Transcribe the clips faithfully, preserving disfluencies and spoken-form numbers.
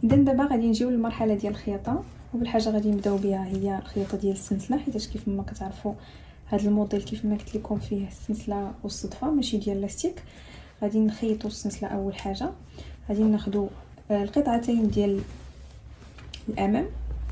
اذا دابا غادي نجيو للمرحله ديال الخياطه. اول حاجه غادي نبداو بها هي الخياطه ديال السلسله، حيت كيف ما كتعرفوا هذا الموديل كيف ما قلت لكم فيه السلسله والصدفه ماشي ديال لاستيك. غادي نخيطوا السلسله. اول حاجه غادي ناخذوا القطعتين ديال الامام،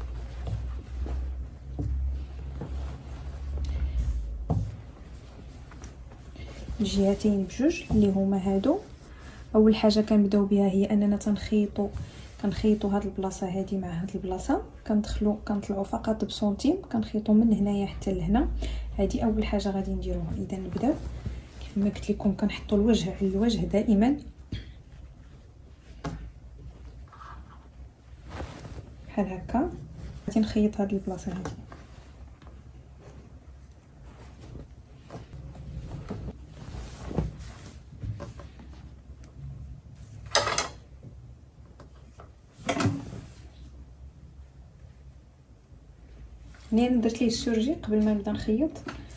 الجهتين بجوج اللي هما هادو. اول حاجه كنبداو بها هي اننا تنخيطوا كنخيطوا هاد البلاصه هادي مع هاد البلاصه، كندخلوا كنطلعوا فقط بسنتيم، كنخيطوا من هنايا حتى لهنا. هادي اول حاجه غادي نديروها. اذا نبداو كيف ما قلت لكم كنحطوا الوجه على الوجه دائما بحال هكا. غادي نخيط هاد البلاصه هادي. هنا درت ليه السورجي قبل ما نبدا نخيط.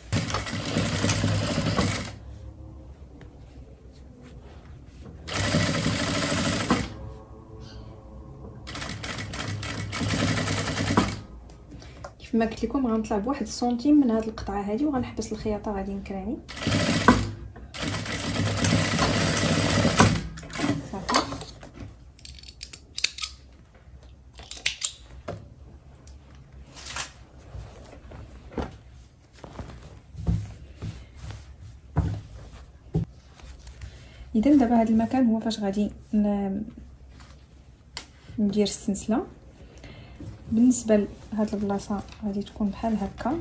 كيف ما قلت لكم غنطلع بواحد السنتيم من هذه القطعه هذه وغنحبس الخياطه. غادي نكراني صافي. اذا دابا هذا المكان هو فاش غادي ندير السلسله. بالنسبه لهاد البلاصه غادي تكون بحال هكا،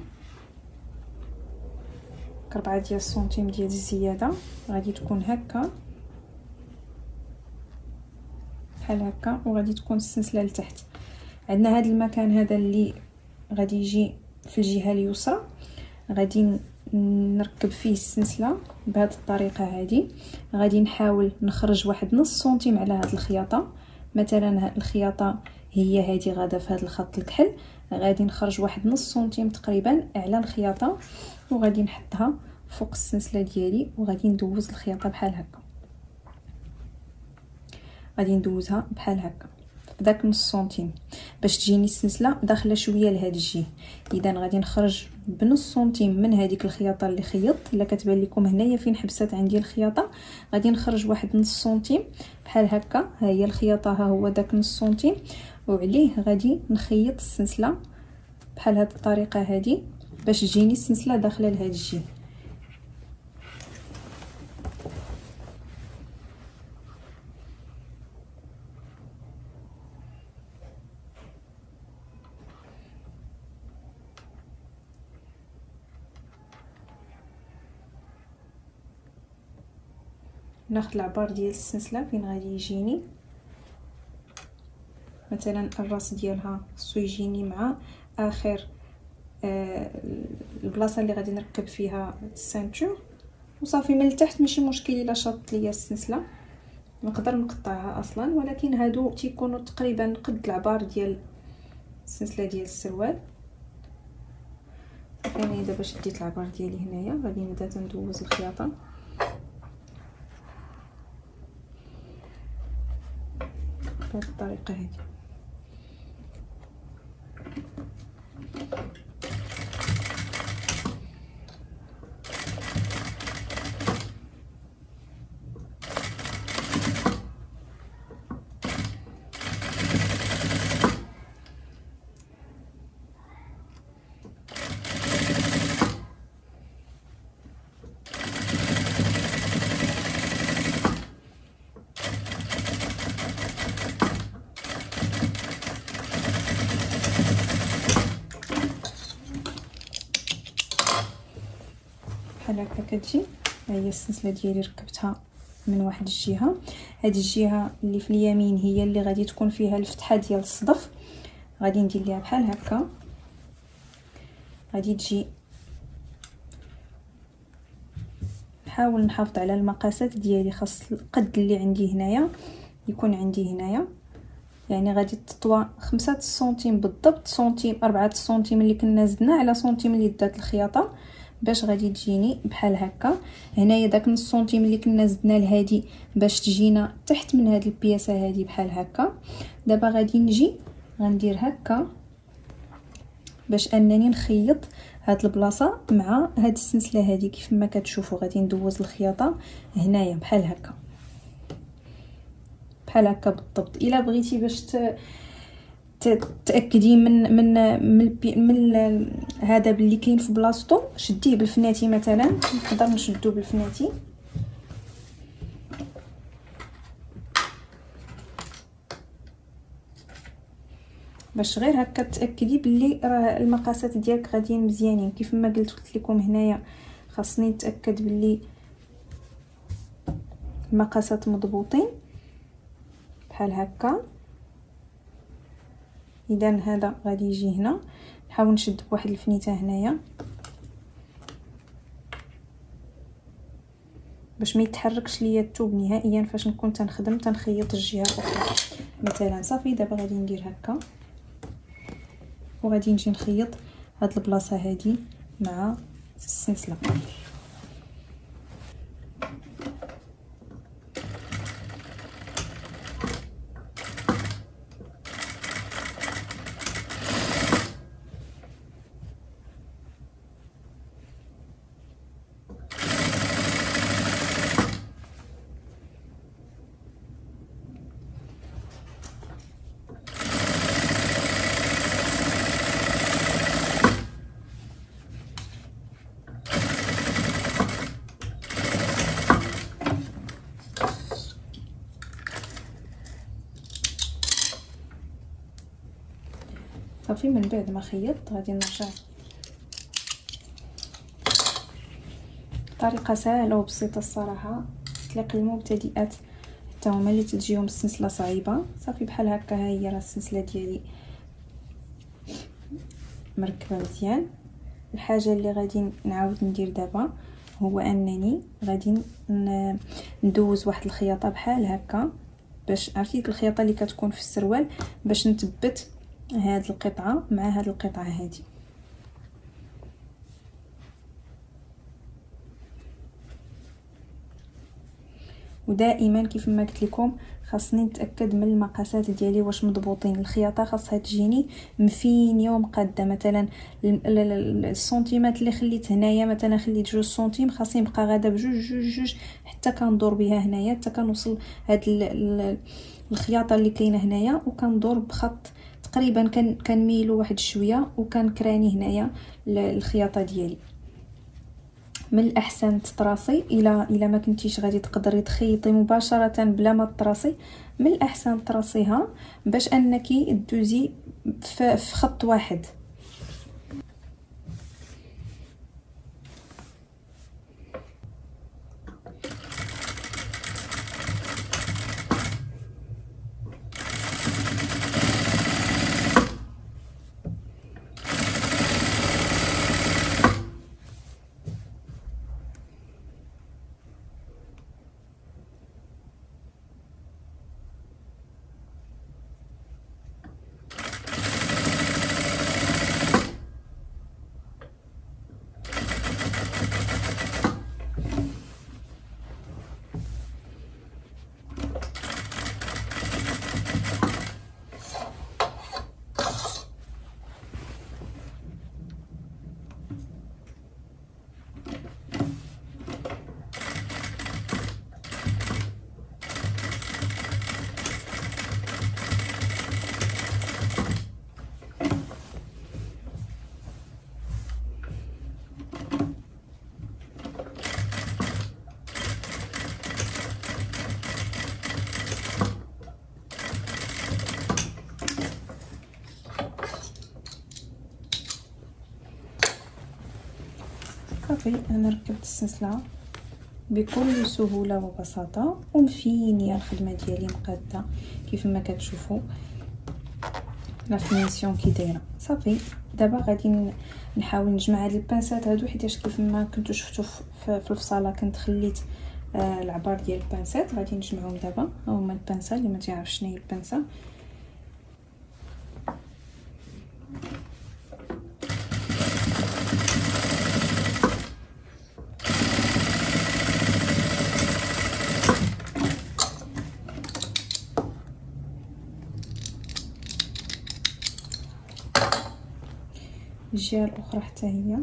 ربعة ديال السنتيم ديال الزياده. غادي تكون هكا بحال هكا، وغادي تكون السلسله لتحت. عندنا هذا المكان هذا اللي غادي يجي في الجهه اليسرى، غادي نركب فيه السلسله بهذه الطريقه هذه. غادي نحاول نخرج واحد نص سنتيم على هذه الخياطه. مثلا الخياطه هي هذه غاده في هذا الخط الكحل، غادي نخرج واحد نص سنتيم تقريبا على الخياطه، وغادي نحطها فوق السلسله ديالي، وغادي ندوز الخياطه بحال هكا. غادي ندوزها بحال هكا بداك نص سنتيم باش تجيني السلسله داخله شويه لهاد الجهه. اذا غادي نخرج بنص سنتيم من هذيك الخياطه اللي خيطت. الا كتبان لكم هنايا فين حبست عندي الخياطه، غادي نخرج واحد نص سنتيم بحال هكا. ها هي الخياطه، ها هو داك نص سنتيم، وعليه غادي نخيط السلسله بحال هاد الطريقه هذه باش تجيني السلسله داخله لهاد الجهه. ناخذ العبار ديال السلسله فين غادي يجيني. مثلا الراس ديالها خصو يجيني مع اخر آه البلاصه اللي غادي نركب فيها السانتور، وصافي. من التحت ماشي مشكل الا شاطت ليا السلسله، نقدر نقطعها اصلا، ولكن هادو تيكونوا تقريبا قد العبار ديال السلسله ديال السروال. انا دابا شديت العبار ديالي هنايا، غادي نبدا تندوز الخياطه بهذه الطريقه هذه. بحال هكا كتجي. ها هي السلسله ديالي ركبتها من واحد الجهه. هذه الجهه اللي في اليمين هي اللي غادي تكون فيها الفتحه ديال الصدف، غادي ندير ليها بحال هكا. غادي تجي نحاول نحافظ على المقاسات ديالي، خاص القد اللي عندي هنايا يكون عندي هنايا، يعني غادي تطوى خمسة سنتيم بالضبط. سنتيم أربعة سنتيم اللي كنا زدنا على سنتيم اللي دات الخياطه باش غادي تجيني بحال هكا. هنايا داك نص سنتيم اللي كنا زدنا لهادي باش تجينا تحت من هاد البياسه هادي بحال هكا. دابا غادي نجي غندير هكا باش انني نخيط هاد البلاصه مع هاد السلسله هادي. كيف ما كتشوفوا غادي ندوز الخياطه هنايا بحال هكا بحال هكا بالضبط. الا بغيتي باش ت... تاكدي من من من, من هذا باللي كاين في بلاصتو شديه بالفناتي مثلا. نقدر نشدو بالفناتي باش غير هكا تاكدي باللي راه المقاسات ديالك غاديين مزيانين. كيف ما قلت قلت لكم هنايا خاصني نتاكد باللي المقاسات مضبوطين بحال هكا. اذا هذا غادي يجي هنا، نحاول نشد بواحد الفنيته هنايا باش ما يتحركش ليا الثوب نهائيا فاش نكون تنخدم تنخيط الجهه الاخرى مثلا. صافي دابا غادي ندير هكا وغادي نجي نخيط هاد البلاصه هادي مع السلسله. صافي من بعد ما خيطت غادي نرجع. طريقه سهله وبسيطه الصراحه تليق للمبتدئات حتى هما اللي تجيهم السلسله صعيبه. صافي بحال هكا ها هي راه السلسله ديالي مركبه مزيان. الحاجه اللي غادي نعاود ندير دابا هو انني غادي ندوز واحد الخياطه بحال هكا باش عرفتي ديك الخياطه اللي كتكون في السروال باش نثبت هاد القطعه مع هاد القطعه هادي. ودائما كيف ما قلت لكم خاصني نتاكد من المقاسات ديالي واش مضبوطين. الخياطه خاصها تجيني مفينيه ومقاده. مثلا السنتيمات اللي خليت هنايا مثلا خليت جوج سنتيم خاصني نبقى غاده بجوج جوج جوج حتى كندور بها هنايا حتى كنوصل هاد الخياطه اللي كاينه هنايا وكندور بخط تقريبا كنميلو واحد شويه وكنكراني هنايا الخياطه ديالي. من الاحسن تطراسي الى الى ما كنتيش غادي تقدري تخيطي مباشره بلا ما تطراسي. من الاحسن تراسيها باش انك دوزي في خط واحد. صافي انا ركبت السلسله بكل سهوله وبساطه ومفينيه. الخدمه ديالي مقاده كيف ما كتشوفوا لا فينيسيون كي دايره. صافي دابا غادي نحاول نجمع هاد البانسات هادو حيتاش كيف ما كنتو شفتوا في الفصاله كنت خليت آه العبار ديال البانسات. غادي نجمعهم دابا. ها هما البانسه اللي ما تعرفش شنو هي البانسه. الجهه الاخرى حتى هي.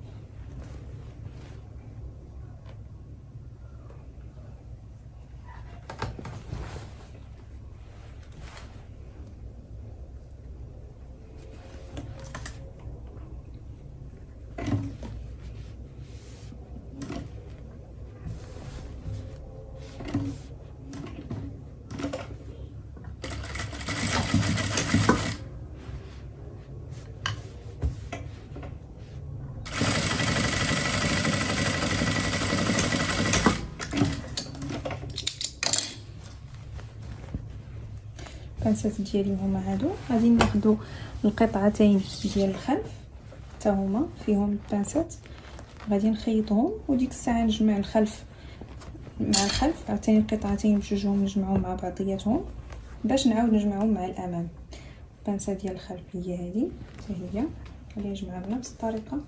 البانسات ديالي هما هادو. غادي ناخدو القطعتين ديال الخلف حتى هما فيهم البانسات، غادي نخيطهم وديك الساعه نجمع الخلف مع الخلف، عاوتاني القطعتين بجوجهم نجمعهم مع بعضياتهم باش نعاود نجمعهم مع الامام. البانسه ديال الخلف هي هذه حتى هي، غادي نجمعها بنفس الطريقه.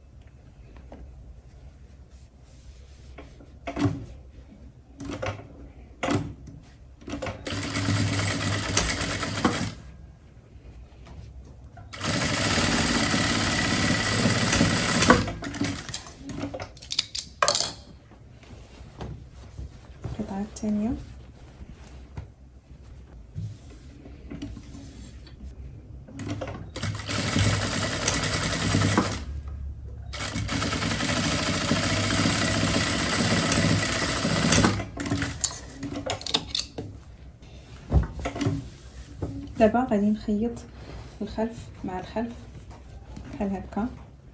القطعه الثانيه دابا غادي نخيط الخلف مع الخلف بحال هكا.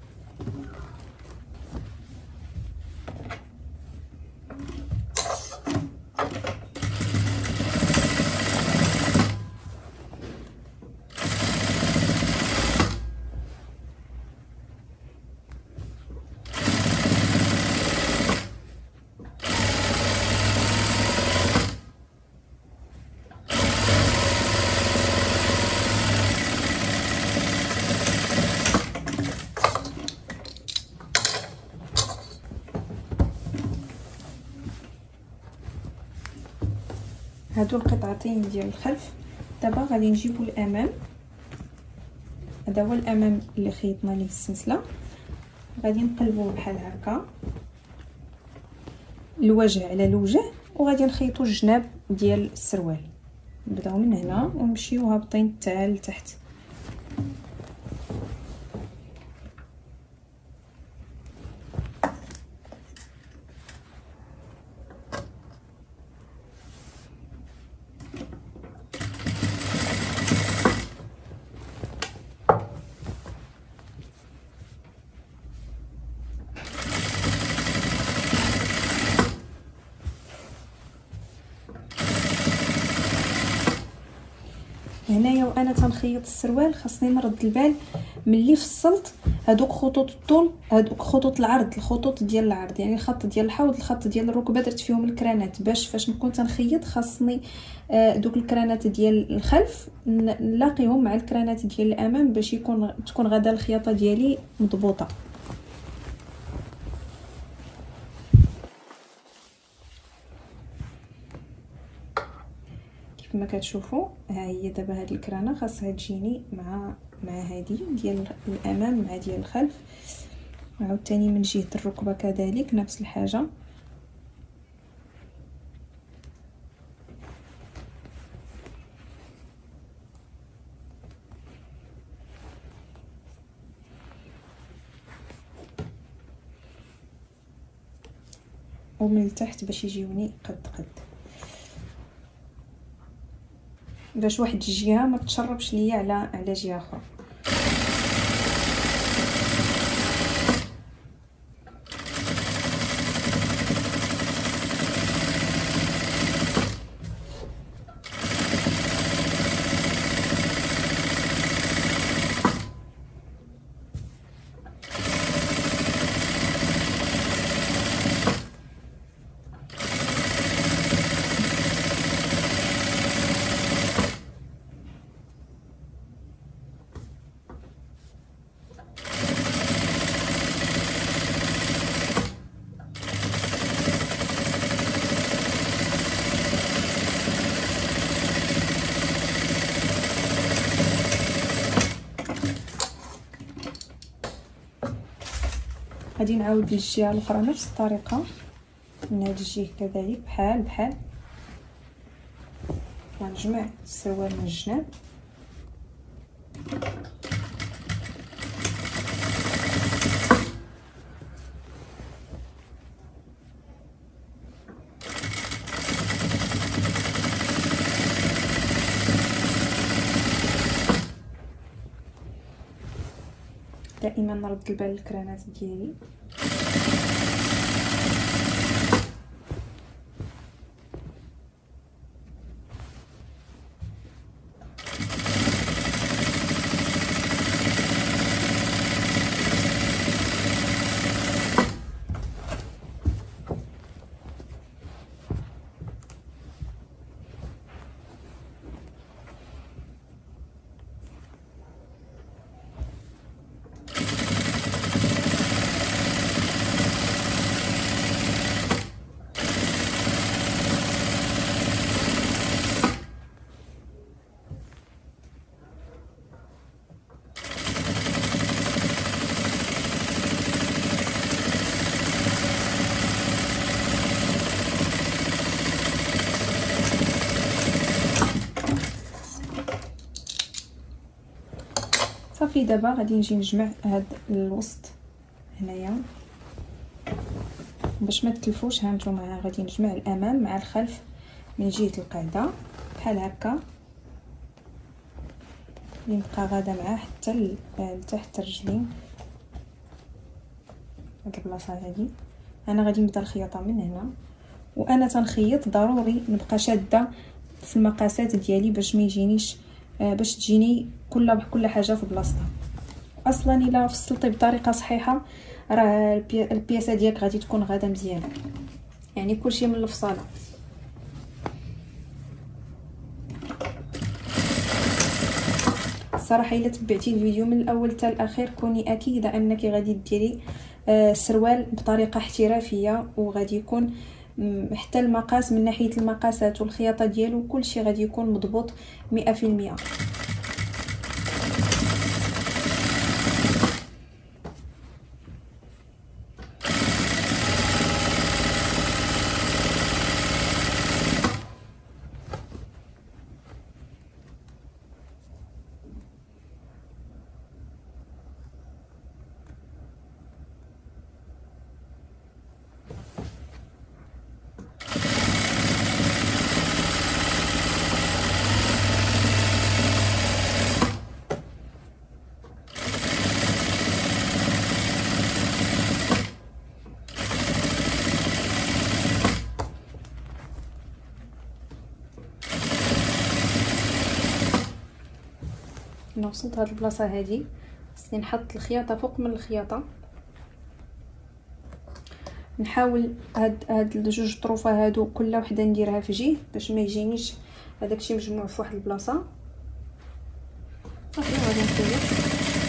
هادو القطعتين ديال الخلف. دابا غادي نجيبو الامام، هذا هو الامام اللي خيطنا ليه السلسله. غادي نقلبوه بحال هكا الوجه على الوجه، وغادي نخيطو الجناب ديال السروال. نبداو من هنا ونمشيو هابطين حتى لتحت. هنايا وانا تنخيط السروال خاصني نرد البال ملي فصلت هادوك خطوط الطول، هادوك خطوط العرض، الخطوط ديال العرض، يعني الخط ديال الحوض، الخط ديال الركبه درت فيهم الكرانات، باش فاش نكون تنخيط خاصني آه دوك الكرانات ديال الخلف نلاقيهم مع الكرانات ديال الامام باش يكون تكون غدا الخياطه ديالي مضبوطه. كما كتشوفوا ها هي دابا هاد الكرانه خاصها تجيني مع مع هذه ديال الامام مع ديال الخلف، عاوتاني من جهه الركبه كذلك نفس الحاجه. ومن التحت باش يجيوني قد قد، باش واحد الجهه ما تشربش ليا على على جهه اخرى. غادي نعاود للجهه الاخرى نفس الطريقه، من هذا الجهه كذلك بحال بحال غنجمع السروال من الجناب. دائما نرد البال للكرانات ديالي. صافي دابا غادي نجي نجمع هاد الوسط هنايا باش ما تلفوش. ها نتوما غادي نجمع الامام مع الخلف من جهه القاعده بحال هكا، نبقى غادا معاه حتى لتحت الرجلين. هاد البلاصه هادي انا غادي نبدا الخياطه من هنا، وانا تنخيط ضروري نبقى شاده في المقاسات ديالي باش ما يجينيش باش تجيني كل كل حاجه في بلاصتها. اصلا الا فصلتي بطريقه صحيحه راه البياسه ديالك غادي تكون غاده مزيانه، يعني كلشي من الفصاله. الصراحه الا تبعتي الفيديو من الاول حتى الاخير كوني اكيده انك غادي ديري السروال بطريقه احترافيه، وغادي يكون حتى المقاس من ناحيه المقاسات والخياطه ديالو كلشي غادي يكون مضبوط مئة في المئة. انا وصلت هاد البلاصه هادي خصني نحط الخياطه فوق من الخياطه، نحاول هاد هاد الجوج طروفه هادو كل وحده نديرها في جهه باش ما يجينيش هذاك الشيء مجموع في واحد البلاصه. صافي غادي نخيط،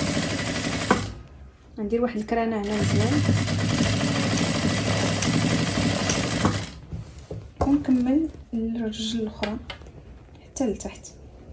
ندير واحد الكرانه هنا مزيان ونكمل الرجل الاخرى حتى لتحت.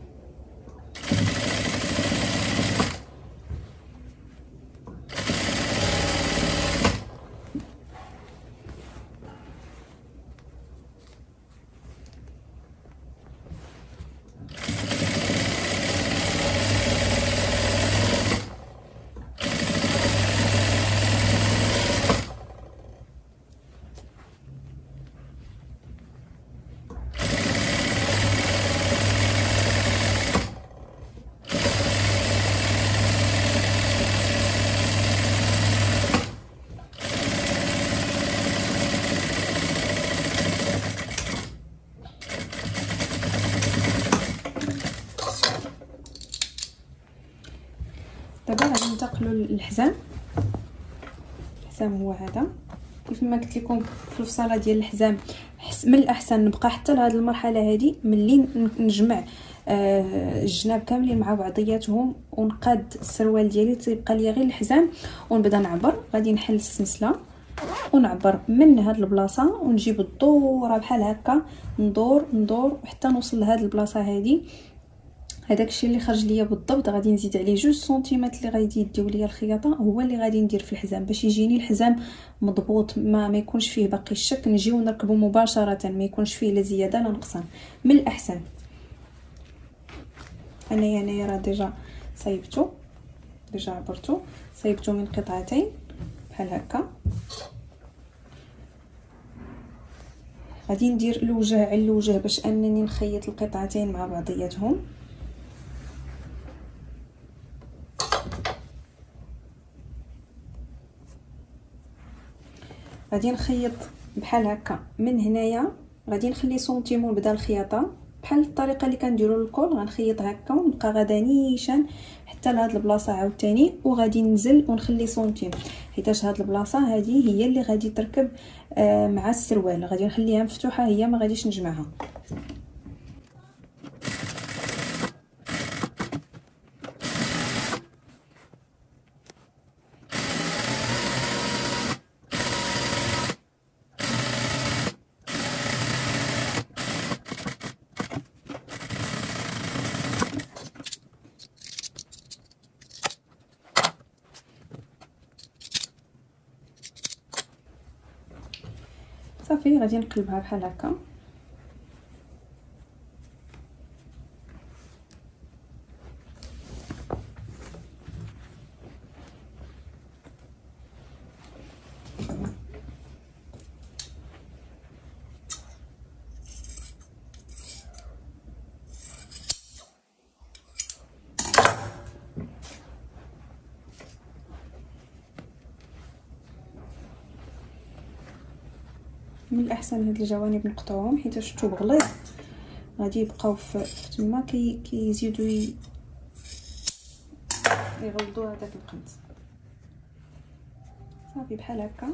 دابا غادي ننتقلوا للحزام. الحزام هو هذا كيف ما قلت لكم في الفصاله ديال الحزام، من الاحسن نبقى حتى لهاد المرحله هذه ملي نجمع آه الجناب كاملين مع بعضياتهم ونقاد السروال ديالي تيبقى ليا غير الحزام، ونبدا نعبر. غادي نحل السلسله ونعبر من هاد البلاصه ونجيب الدوره بحال هكا، ندور ندور حتى نوصل لهاد البلاصه هذه. هذاك الشيء اللي خرج ليا بالضبط غادي نزيد عليه جوج سنتيمات اللي غادي يديو ليا الخياطه، هو اللي غادي ندير في الحزام باش يجيني الحزام مضبوط، ما ما يكونش فيه باقي الشك، نجيو نركبه مباشره، ما يكونش فيه لا زياده لا نقصان. من الاحسن انايا انايا راه ديجا صايبتو، ديجا عبرتو، صايبتو من قطعتين بحال هكا. غادي ندير الوجه على الوجه باش انني نخيط القطعتين مع بعضياتهم. غادي نخيط بحال هكا من هنايا، غادي نخلي سنتيم ونبدا الخياطه بحال الطريقه اللي كنديروا للكول. غنخيط هكا ونبقى غادا نيشان حتى لهاد البلاصه عاوتاني، وغادي ننزل ونخلي سنتيم، حيتاش هاد البلاصه هذه هي اللي غادي تركب آه مع السروال. غادي نخليها مفتوحه هي، ما غاديش نجمعها. صافي غادي نقلبها بحال هكا. من الاحسن هاد الجوانب نقطعوهم، حيت الثوب غليظ غادي يبقاو في تما كي كيزيدوا كي يغلظوا هذاك القنت. صافي بحال هكا.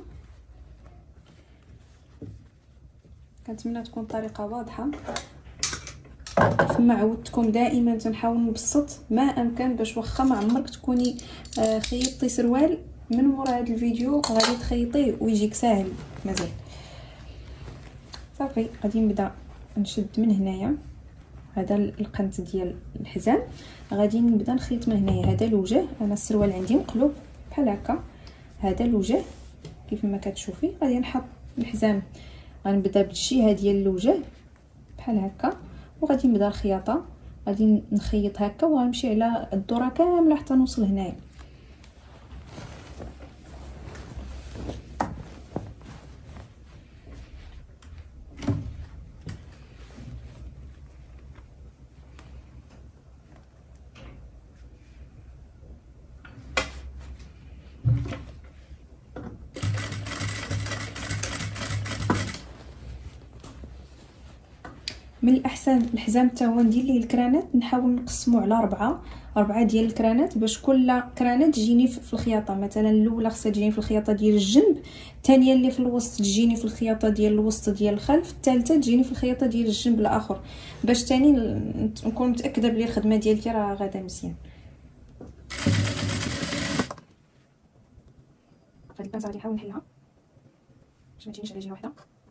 كنتمنى تكون الطريقه واضحه. كما عودتكم دائما تنحاول نبسط ما امكن باش واخا ما عمرك تكوني خيطتي سروال من مورا هذا الفيديو غادي تخيطيه ويجيك ساهل مازال. صافي غادي نبدا نشد من هنايا هذا القنت ديال الحزام، غادي نبدا نخيط من هنايا. هذا الوجه، انا السروال عندي مقلوب بحال هكا، هذا الوجه كيف ما كتشوفي. غادي نحط الحزام، غنبدا بالجهه ديال الوجه بحال هكا، وغادي نبدا الخياطه. غادي نخيط هكا وغنمشي على الدوره كامله حتى نوصل هنايا. من الاحسن الحزام حتى هو ندير ليه الكرانات، نحاول نقسمو على ربعة ربعة ديال الكرانات باش كل كرانه تجيني في الخياطه. مثلا الاولى خصها تجيني في الخياطه ديال الجنب، الثانيه اللي في الوسط تجيني في الخياطه ديال الوسط ديال الخلف، الثالثه تجيني في الخياطه ديال الجنب الاخر، باش تاني نكون متاكده بلي الخدمه ديالتي راه غادا مزيان. هاد البانزه غادي نحاول نحلها باش ما تجينيش على جهه واحده.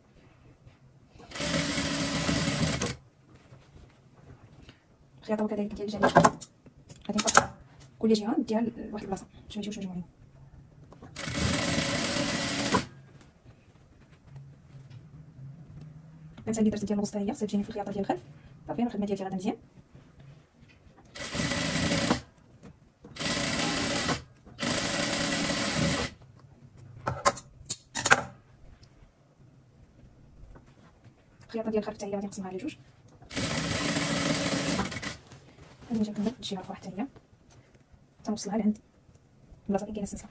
الخياطه وكذلك ديال الجانب غادي نحط كل جهه نديها لواحد البلاصه باش ما يجيوش مجموعين. البانزه اللي درت ديال الوسط هي خصها تجيني في الخياطه ديال الخلف. صافي انا الخدمه ديالتي غادا مزيان. الخياطه ديال الخلف حتى هي غادي نقسمها على جوج. غادي نجي نكمل الجهه الاخرى حتى هي تنوصلها لعند البلاصه اللي كاينه السلسله.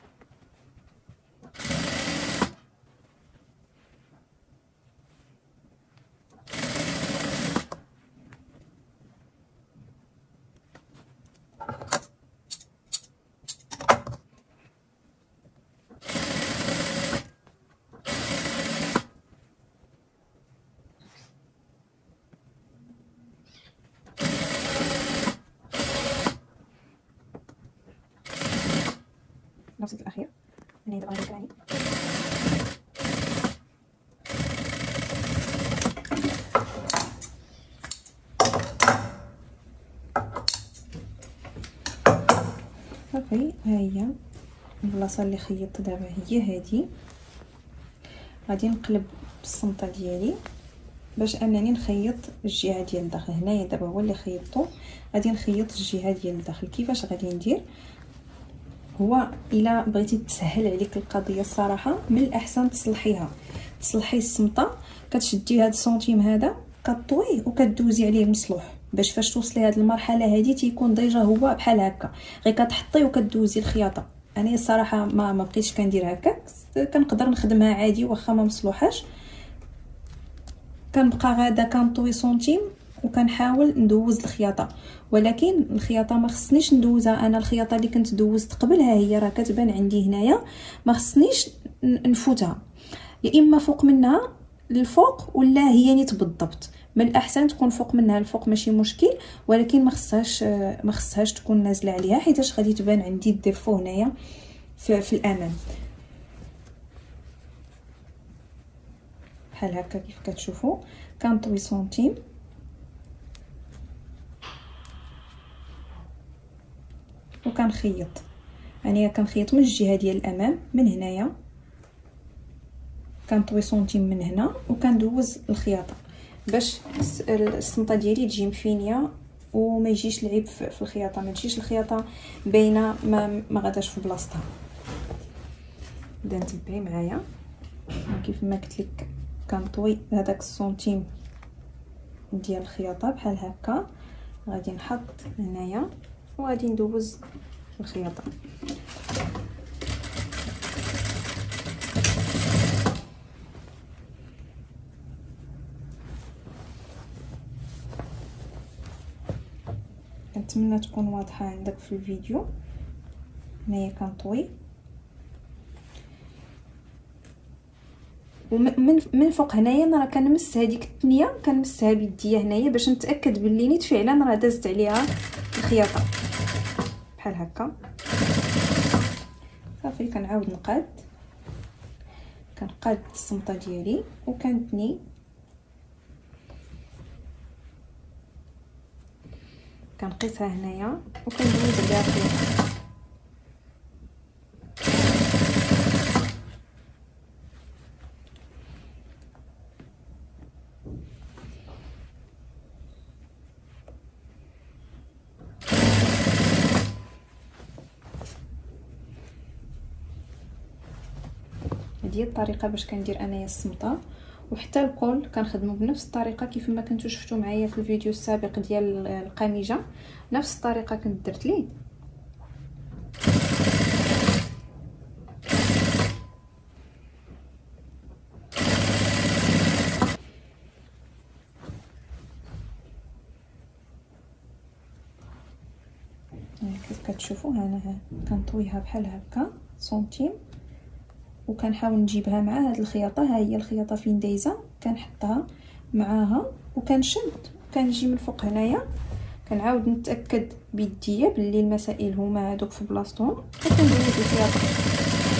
وصلت الاخير هنا دابا غادي نكراني. صافي. ها هي البلاصه اللي خيطت دابا هي هذه. غادي نقلب بالصنطه ديالي باش انني نخيط الجهه ديال الداخل. هنايا دابا هو اللي خيطته، غادي نخيط الجهه ديال الداخل. كيفاش غادي ندير؟ هو الا بغيتي تسهل عليك القضيه الصراحه من الاحسن تصلحيها، تصلحي الصمطه، كتشدي هذا السنتيم هذا كطويه وكدوزي عليه المصلوح باش فاش توصلي هذه المرحله هذه تيكون ديجا هو بحال هكا، غير كتحطي وكدوزي الخياطه. انا الصراحه ما ما بقيتش كندير هكاك، كنقدر نخدمها عادي واخا ما مصلوحاش. كنبقى غادا كنطوي سنتيم وكنحاول ندوز الخياطه، ولكن الخياطه ما خصنيش ندوزها. انا الخياطه اللي كنت دوزت قبل ها هي راه كتبان عندي هنايا، ما خصنيش نفوتها، يا اما فوق منها للفوق ولا هي نيت بالضبط. من الاحسن تكون فوق منها الفوق ماشي مشكل، ولكن ما خصهاش ما خصهاش تكون نازله عليها حيتاش غادي تبان عندي الديفو هنايا في, في الامام بحال هكا كيف كتشوفوا. كنطوي سنتيم وكنخيط، يعني كنخيط من الجهه ديال الامام من هنايا، كنطوي سنتيم من هنا وكندوز الخياطه باش الصمطه ديالي تجي مفينيه وما يجيش العيب في الخياطه، ما تجيش الخياطه باينه ما ما غاداش في بلاصتها. بدا نتبعي معايا كيف ما قلت لك، كنطوي هذاك السنتيم ديال الخياطه بحال هكا، غادي نحط هنايا وغادي ندوز الخياطه. نتمنى تكون واضحه عندك في الفيديو. هنايا كنطوي ومن من فوق هنايا انا راه كنمس هذيك الثنيه، كنمسها بيديا هنايا باش نتاكد باللي نيت فعلا راه دازت عليها الخياطه بحال هكا. صافي كنعاود نقاد، كنقاد الصمطه ديالي وكنتني كنقيسها هنايا وكندوز عليها الخياطه. هذه الطريقه باش كندير انايا الصمطه، وحتى الكول كنخدمو بنفس الطريقه كيف ما كنتو شفتو معايا في الفيديو السابق ديال القميجه، نفس الطريقه كنت درت ليه. كيف كتشوفوا هنا كنطويها بحال هكا سنتيم وكنحاول نجيبها مع هاد الخياطه. ها هي الخياطه فين دايزه، كنحطها معاها وكنشد وكنجي من فوق هنايا، كنعاود نتاكد بيديا باللي المسائل هما هادوك في بلاصتهم وكندوز الخياطه.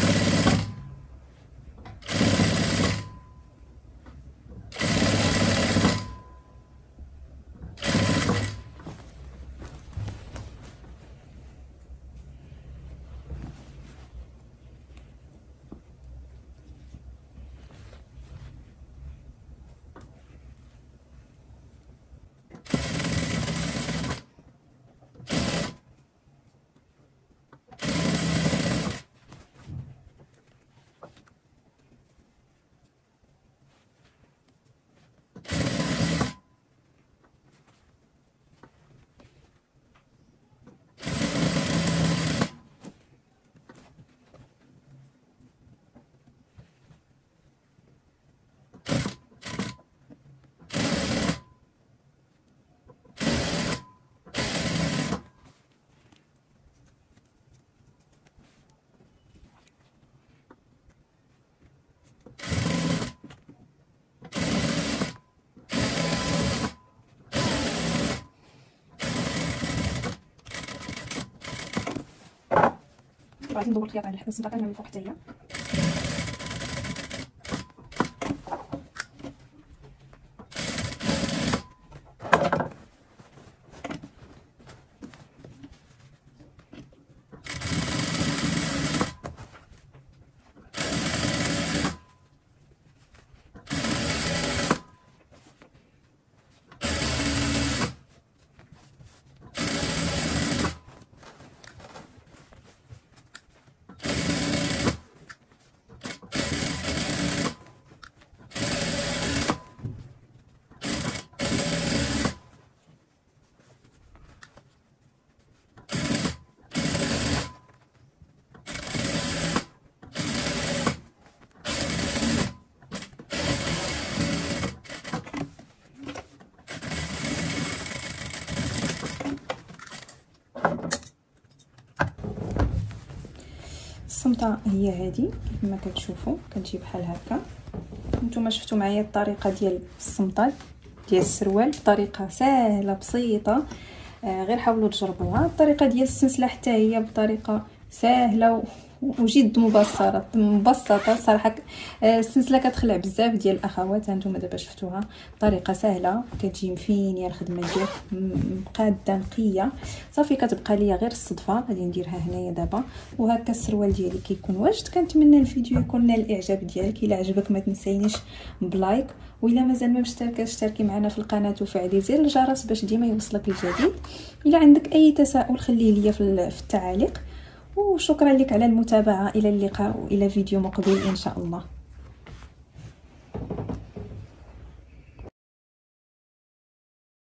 غادي ندور الخياطه على حدا الصداقه من فوق حتى هي. الصمته هي هذه كيف ما كتشوفوا، كتجي بحال هكا. نتوما شفتوا معايا الطريقه ديال الصمطال ديال السروال بطريقه سهله بسيطه. آه غير حاولوا تجربوها. الطريقه ديال السلسله حتى هي بطريقه سهله وجد مبسطه مبسطه صراحه. السلسله كتخلع بزاف ديال الاخوات. هانتوما دابا شفتوها طريقه سهله كتجي مفينيه الخدمه ديالك مقاده نقيه. صافي كتبقى ليا غير الصدفه غادي نديرها هنايا دابا. وهكا السروال ديالي كيكون واجد. كنتمنى الفيديو يكون نال الاعجاب ديالك. الا عجبك ما تنسينيش بلايك، والا مازال ما مشتركاش اشتركي معنا في القناه وفعلي زر الجرس باش ديما يوصلك الجديد. الا عندك اي تساؤل خليه ليا في التعاليق. وشكرا لك على المتابعة. إلى اللقاء وإلى فيديو مقبل إن شاء الله.